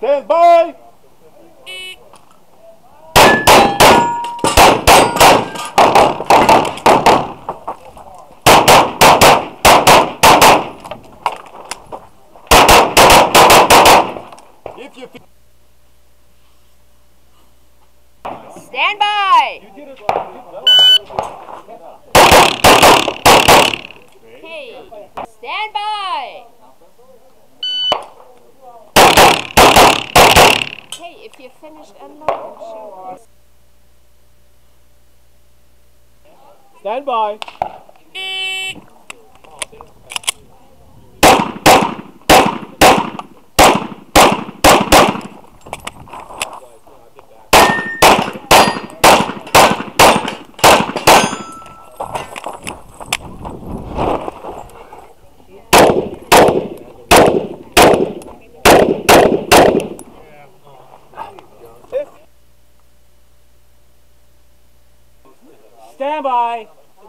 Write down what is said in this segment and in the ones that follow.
Stand by! If you stand by! Okay, stand by! Okay, if you're finished, unload and show us. stand by. Stand by.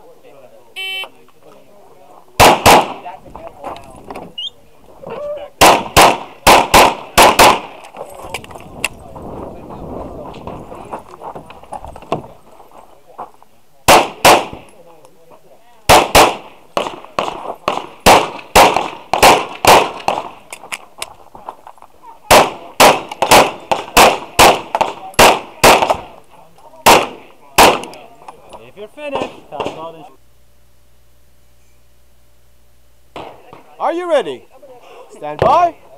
If you're finished, time out and are you ready? Stand by.